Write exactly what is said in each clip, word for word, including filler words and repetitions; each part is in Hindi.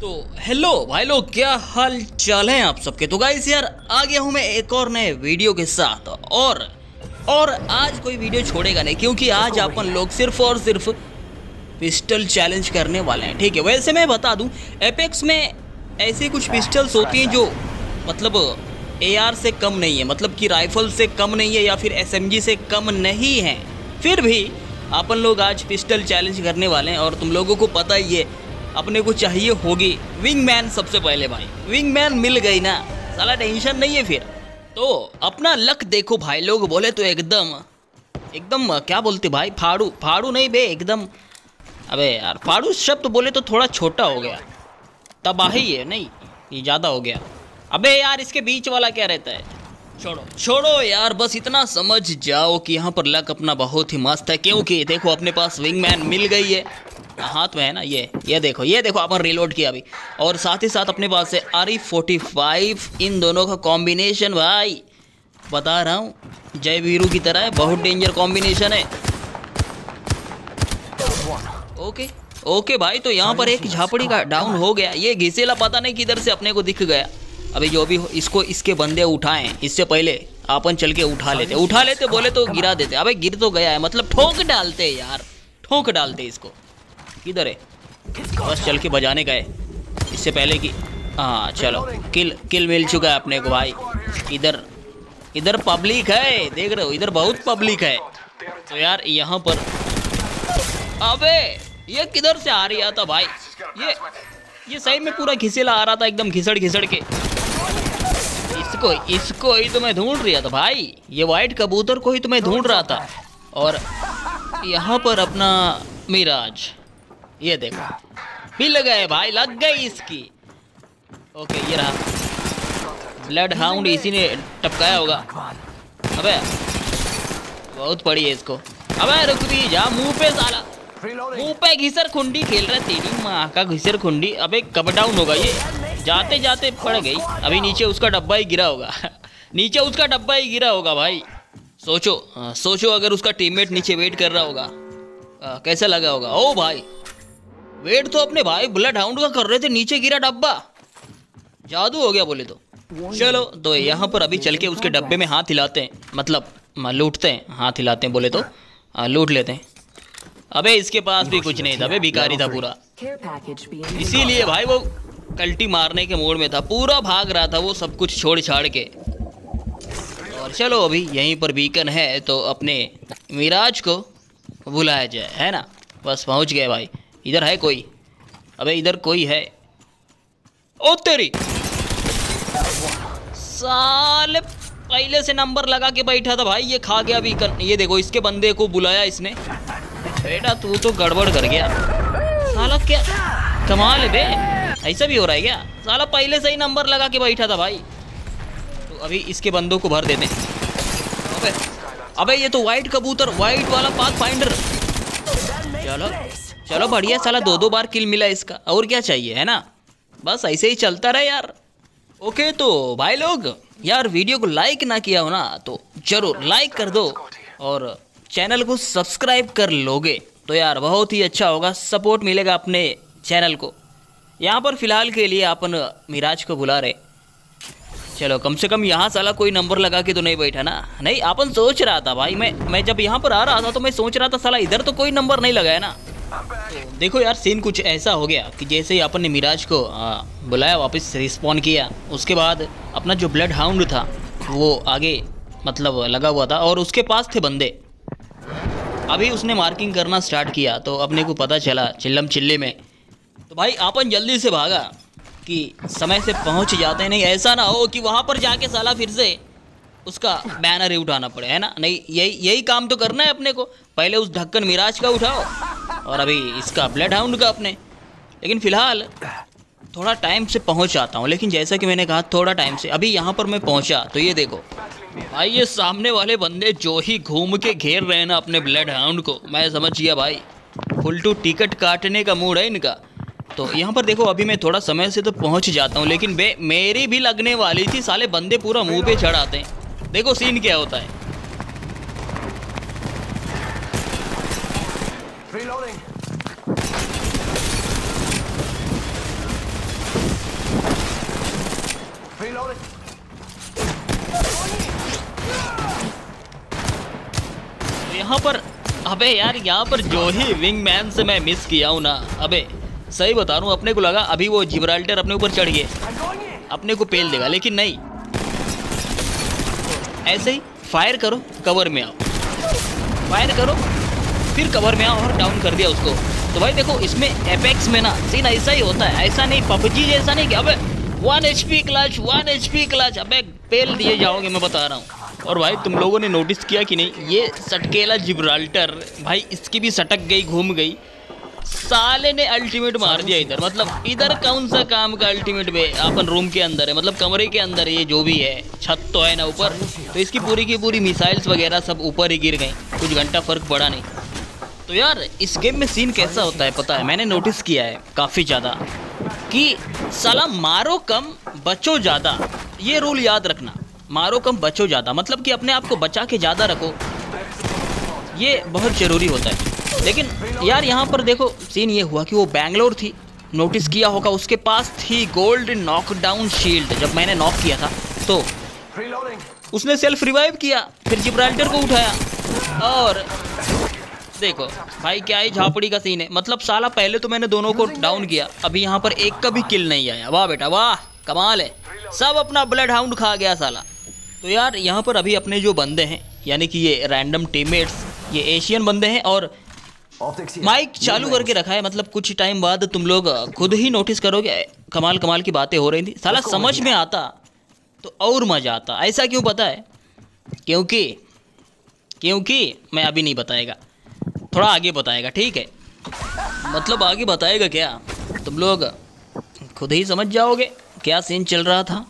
तो हेलो भाई लोग, क्या हाल चाल है आप सबके। तो गाइस यार आ गया हूँ मैं एक और नए वीडियो के साथ। और और आज कोई वीडियो छोड़ेगा नहीं, क्योंकि आज अपन लोग सिर्फ और सिर्फ पिस्टल चैलेंज करने वाले हैं। ठीक है, वैसे मैं बता दूं, एपेक्स में ऐसी कुछ पिस्टल्स होती हैं जो मतलब एआर से कम नहीं है, मतलब कि राइफल से कम नहीं है या फिर एसएमजी से कम नहीं है। फिर भी अपन लोग आज पिस्टल चैलेंज करने वाले हैं और तुम लोगों को पता ही है अपने को चाहिए होगी विंगमैन। सबसे पहले भाई विंगमैन मिल गई ना, साला टेंशन नहीं है। फिर तो अपना लक देखो भाई लोग, बोले तो एकदम एकदम क्या बोलते भाई, फाड़ू फाड़ू नहीं बे, एकदम। अबे यार फाड़ू शब्द बोले तो थोड़ा छोटा हो गया, तबाही है नहीं, ये ज़्यादा हो गया। अबे यार इसके बीच वाला क्या रहता है, छोड़ो छोड़ो यार, बस इतना समझ जाओ कि यहाँ पर लक अपना बहुत ही मस्त है। क्योंकि देखो अपने पास विंगमैन मिल गई है, हाथ में है ना, ये ये देखो ये देखो अपन रिलोड किया अभी। और साथ ही साथ अपने पास है आर ई फोर्टी फाइव, इन दोनों का कॉम्बिनेशन भाई बता रहा हूँ जय वीरू की तरह है, बहुत डेंजर कॉम्बिनेशन है। ओके ओके भाई, तो यहाँ पर एक झापड़ी का डाउन हो गया। ये घिसेला पता नहीं किधर से अपने को दिख गया। अभी जो भी हो, इसको इसके बंदे उठाएं, इससे पहले अपन चल के उठा लेते उठा लेते बोले तो गिरा देते। अबे गिर तो गया है, मतलब ठोक डालते यार, ठोक डालते इसको। किधर है, बस चल के बजाने गए इससे पहले कि हाँ चलो किल किल मिल चुका है अपने को भाई। इधर इधर पब्लिक है, देख रहे हो, इधर बहुत पब्लिक है। तो यार यहाँ पर अबे ये किधर से आ रही था भाई, ये ये सही में पूरा घिसेला आ रहा था, एकदम घिसड़ घिसड़ के। इसको इसको ही तो मैं ढूंढ रहा था भाई, ये वाइट कबूतर को ही तो मैं ढूंढ रहा था। और यहाँ पर अपना मिराज, ये देखो मिल गए भाई, लग गई इसकी। ओके ये रहा ब्लड हाउंड, इसी ने टपकाया होगा। अबे बहुत पड़ी है इसको। अबे रुक भी जा, मुंह पे साला, मुंह पे घिसर खुंडी खेल रहा है, तेरी माँ का घिसर खुंडी। अबे कब डाउन होगा ये, जाते जाते पड़ गई। अभी नीचे उसका डब्बा ही गिरा होगा नीचे उसका डब्बा ही गिरा होगा भाई। सोचो आ, सोचो अगर उसका टीममेट नीचे वेट कर रहा होगा, आ, कैसा लगा होगा। ओ भाई वेट तो अपने भाई ब्लड हाउंड का कर रहे थे, नीचे गिरा डब्बा, जादू हो गया बोले तो। चलो तो यहाँ पर अभी चल के उसके डब्बे में हाथ हिलाते हैं, मतलब लूटते हैं, हाथ हिलाते हैं बोले तो लूट लेते हैं। अबे इसके पास भी कुछ नहीं था, अबे भिखारी था पूरा, इसीलिए भाई वो कल्टी मारने के मोड में था, पूरा भाग रहा था वो सब कुछ छोड़ छाड़ के। और चलो अभी यहीं पर बीकन है तो अपने मिराज को बुलाया जाए, है ना। बस पहुंच गए भाई। इधर है कोई, अबे इधर कोई है। ओ तेरी साले, पहले से नंबर लगा के बैठा था भाई, ये खा गया बीकन। ये देखो इसके बंदे को बुलाया इसने। बेटा तू तो गड़बड़ कर गया साला, क्या कमाल है बे, ऐसा भी हो रहा है क्या। साला पहले से ही नंबर लगा के बैठा था भाई। तो अभी इसके बंदों को भर देते हैं। अबे अबे ये तो वाइट कबूतर, वाइट वाला पाथ फाइंडर। चलो चलो बढ़िया, साला दो दो बार किल मिला इसका, और क्या चाहिए, है ना। बस ऐसे ही चलता रहे यार। ओके तो भाई लोग यार वीडियो को लाइक ना किया हो ना तो जरूर लाइक कर दो, और चैनल को सब्सक्राइब कर लोगे तो यार बहुत ही अच्छा होगा, सपोर्ट मिलेगा अपने चैनल को। यहाँ पर फिलहाल के लिए अपन मिराज को बुला रहे। चलो कम से कम यहाँ साला कोई नंबर लगा के तो नहीं बैठा ना। नहीं अपन सोच रहा था भाई, मैं मैं जब यहाँ पर आ रहा था तो मैं सोच रहा था साला इधर तो कोई नंबर नहीं लगाया ना। तो देखो यार सीन कुछ ऐसा हो गया कि जैसे ही अपन ने मिराज को आ, बुलाया, वापस रिस्पॉन किया, उसके बाद अपना जो ब्लड हाउंड था वो आगे मतलब लगा हुआ था और उसके पास थे बंदे। अभी उसने मार्किंग करना स्टार्ट किया तो अपने को पता चला चिल्लम चिल्ले में। तो भाई अपन जल्दी से भागा कि समय से पहुंच जाते हैं, नहीं ऐसा ना हो कि वहाँ पर जाके साला फिर से उसका बैनर ही उठाना पड़े, है ना। नहीं यही यही काम तो करना है अपने को, पहले उस ढक्कन मिराज का उठाओ और अभी इसका ब्लड हाउंड का अपने। लेकिन फ़िलहाल थोड़ा टाइम से पहुंच आता हूं, लेकिन जैसा कि मैंने कहा थोड़ा टाइम से, अभी यहाँ पर मैं पहुंचा तो ये देखो भाई, ये सामने वाले बंदे जो ही घूम के घेर रहे हैं ना अपने ब्लड हाउंड को, मैं समझ गया भाई फुल टू टिकट काटने का मूड है इनका। तो यहाँ पर देखो अभी मैं थोड़ा समय से तो पहुँच जाता हूँ, लेकिन बे मेरी भी लगने वाली थी, साले बंदे पूरा मुँह पे चढ़ाते हैं। देखो सीन क्या होता है। यहाँ पर अबे यार यहाँ पर जो ही विंग मैन से मैं मिस किया हूँ ना, अबे सही बता रहा हूँ, अपने को लगा अभी वो जिब्राल्टर अपने ऊपर चढ़ गए अपने को पेल देगा, लेकिन नहीं, ऐसे ही फायर करो कवर में आओ, फायर करो फिर कवर में आओ और डाउन कर दिया उसको। तो भाई देखो इसमें एपेक्स में ना सीन ऐसा ही होता है, ऐसा नहीं पबजी जैसा नहीं कि अबे one H P clutch one H P clutch, अबे पेल दिए जाओगे, मैं बता रहा हूँ। और भाई तुम लोगों ने नोटिस किया कि नहीं, ये सटकेला जिब्राल्टर भाई इसकी भी सटक गई, घूम गई, साले ने अल्टीमेट मार दिया इधर। मतलब इधर कौन सा काम का अल्टीमेट बे, अपन रूम के अंदर है, मतलब कमरे के अंदर है, ये जो भी है, छत तो है ना ऊपर, तो इसकी पूरी की पूरी मिसाइल्स वगैरह सब ऊपर ही गिर गई, कुछ घंटा फर्क पड़ा नहीं। तो यार इस गेम में सीन कैसा होता है पता है, मैंने नोटिस किया है काफ़ी ज़्यादा कि साला मारो कम बचो ज़्यादा, ये रूल याद रखना, मारो कम बचो ज़्यादा, मतलब कि अपने आप को बचा के ज़्यादा रखो, ये बहुत ज़रूरी होता है। लेकिन यार यहाँ पर देखो सीन ये हुआ कि वो बैंगलोर थी, नोटिस किया होगा, उसके पास थी गोल्ड नॉकडाउन शील्ड। जब मैंने नॉक किया था तो उसने सेल्फ रिवाइव किया, फिर जिब्राल्टर को उठाया, और देखो भाई क्या ही झापड़ी का सीन है। मतलब साला पहले तो मैंने दोनों को डाउन किया, अभी यहाँ पर एक का भी किल नहीं आया। वाह बेटा वाह, कमाल है, सब अपना ब्लड हाउंड खा गया साला। तो यार यहाँ पर अभी अपने जो बंदे हैं, यानी कि ये रैंडम टीममेट्स, ये एशियन बंदे हैं, और माइक चालू करके रखा है। मतलब कुछ टाइम बाद तुम लोग खुद ही नोटिस करोगे कमाल कमाल की बातें हो रही थी, साला समझ में आता तो और मज़ा आता। ऐसा क्यों पता है? क्योंकि क्योंकि मैं अभी नहीं बताएगा, थोड़ा आगे बताएगा, ठीक है? मतलब आगे बताएगा क्या, तुम लोग खुद ही समझ जाओगे क्या सीन चल रहा था।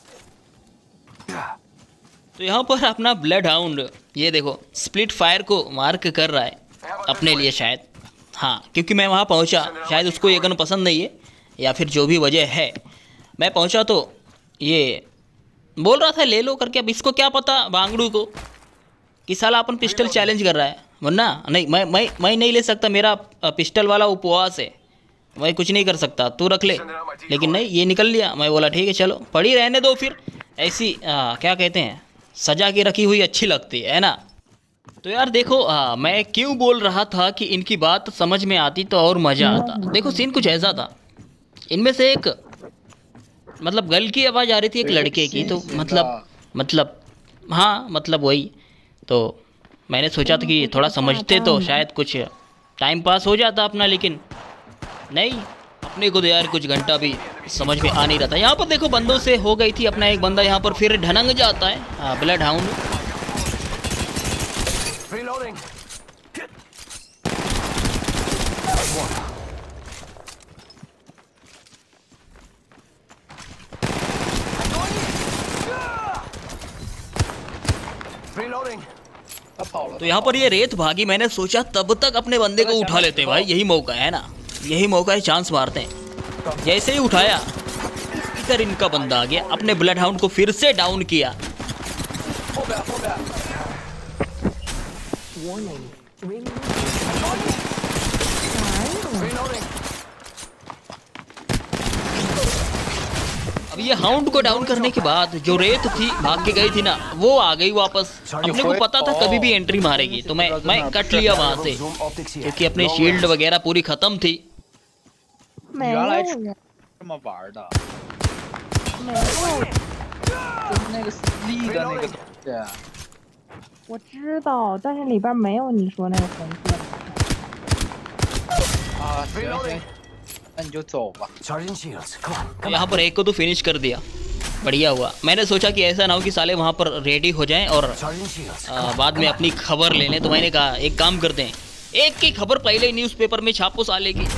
तो यहाँ पर अपना ब्लड हाउंड ये देखो स्प्लिट फायर को मार्क कर रहा है अपने लिए शायद, हाँ, क्योंकि मैं वहाँ पहुँचा, शायद उसको ये गन पसंद नहीं है या फिर जो भी वजह है, मैं पहुँचा तो ये बोल रहा था ले लो करके। अब इसको क्या पता बांगड़ू को कि साला अपन पिस्टल चैलेंज कर रहा है, वरना नहीं, मैं मैं मैं नहीं ले सकता, मेरा पिस्टल वाला उपवास है, मैं कुछ नहीं कर सकता, तू रख ले। लेकिन नहीं, ये निकल लिया। मैं बोला ठीक है चलो पड़ी रहने दो, फिर ऐसी आ, क्या कहते हैं, सजा के रखी हुई अच्छी लगती है ना। तो यार देखो आ, मैं क्यों बोल रहा था कि इनकी बात समझ में आती तो और मज़ा आता। देखो सीन कुछ ऐसा था, इनमें से एक मतलब गर्ल की आवाज़ आ रही थी एक लड़के की, तो मतलब मतलब हाँ मतलब वही, तो मैंने सोचा था कि थोड़ा समझते तो शायद कुछ टाइम पास हो जाता अपना, लेकिन नहीं, अपने को तो यार कुछ घंटा भी समझ में आ नहीं रहा था। यहाँ पर देखो बंदों से हो गई थी, अपना एक बंदा यहाँ पर फिर ढनंग जाता है, ब्लड हाउंड। तो यहाँ पर ये रेत भागी, मैंने सोचा तब तक अपने बंदे को उठा लेते हैं भाई, यही मौका है ना, यही मौका है, चांस मारते हैं। जैसे ही उठाया इधर इनका बंदा आ गया, अपने ब्लड हाउंड को फिर से डाउन किया। अब ये हाउंड को डाउन करने के बाद जो रेत थी भाग के गई थी ना, वो आ गई वापस। अपने को पता था कभी भी एंट्री मारेगी, तो मैं मैं कट लिया वहां से, क्योंकि अपनी शील्ड वगैरह पूरी खत्म थी। 没有呀， 这么玩的， 没有， 就是那个立的那个东西。 我知道，但是里边没有你说那个红色的。 啊，行行，那你就走吧。 यहाँ पर एक को तो फिनिश कर दिया, बढ़िया हुआ। मैंने सोचा कि ऐसा ना हो कि साले वहाँ पर रेडी हो जाएं और आ, बाद में अपनी खबर ले लें, तो मैंने कहा एक काम करते हैं, एक की खबर पहले ही न्यूज़पेपर में छापो साले की।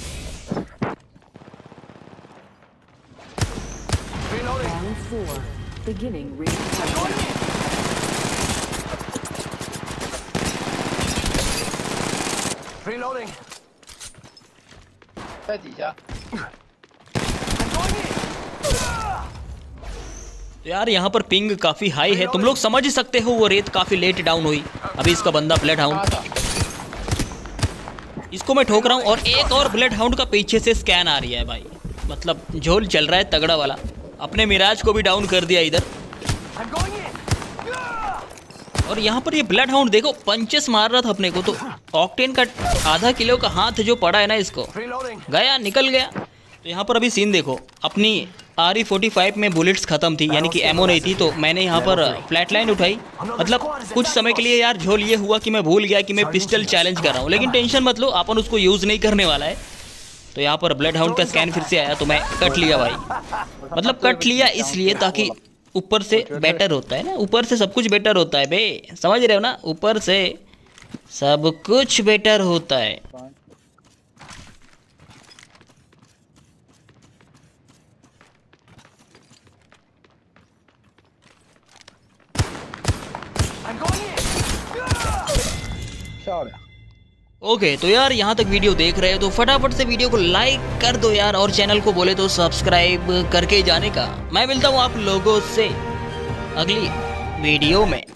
तो यार यहाँ पर पिंग काफी हाई है, तुम लोग समझ सकते हो, वो रेत काफी लेट डाउन हुई। अभी इसका बंदा ब्लड हाउंड, इसको मैं ठोक रहा हूँ, और एक और ब्लड हाउंड का पीछे से स्कैन आ रही है भाई, मतलब झोल चल रहा है तगड़ा वाला। अपने मिराज को भी डाउन कर दिया इधर, और यहाँ पर ये ब्लड हाउंड देखो पंचेस मार रहा था अपने को, तो ऑक्टेन का आधा किलो का हाथ जो पड़ा है ना इसको, गया निकल गया। तो यहाँ पर अभी सीन देखो, अपनी आर ई फोर्टी फाइव में बुलेट्स खत्म थी, यानी कि एमओ नहीं थी, तो मैंने यहाँ पर फ्लैट लाइन उठाई। मतलब कुछ समय के लिए यार झोल ये हुआ कि मैं भूल गया कि मैं पिस्टल चैलेंज कर रहा हूँ, लेकिन टेंशन मत लो, अपन उसको यूज़ नहीं करने वाला है। तो यहाँ पर ब्लड हाउंड का स्कैन फिर से आया, तो मैं कट लिया भाई। मतलब कट लिया इसलिए ताकि ऊपर से बेटर होता है ना, ऊपर से सब कुछ बेटर होता है बे, समझ रहे हो ना, ऊपर से सब कुछ बेटर होता है। ओके okay, तो यार यहाँ तक वीडियो देख रहे हो तो फटाफट से वीडियो को लाइक कर दो यार, और चैनल को बोले तो सब्सक्राइब करके जाने का। मैं मिलता हूँ आप लोगों से अगली वीडियो में।